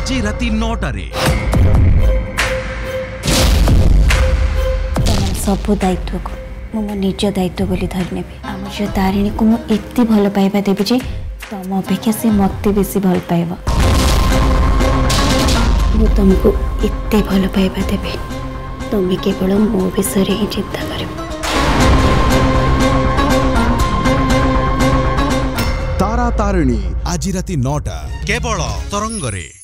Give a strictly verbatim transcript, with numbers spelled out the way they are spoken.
आज राति नौटारे सब दायित्व को मो निज दायित्व बोली धरने आम झील तारिणी को मुझे भल पाइबा देवी जे तुम अपेक्षा से मत बेसी भल पाइब मु तुमको एते भल पाइबा देवी तुम्हें केवल मो विषय ही चिंता कर। तारा तारिणी आज राति नौटा केवल तरंगरे।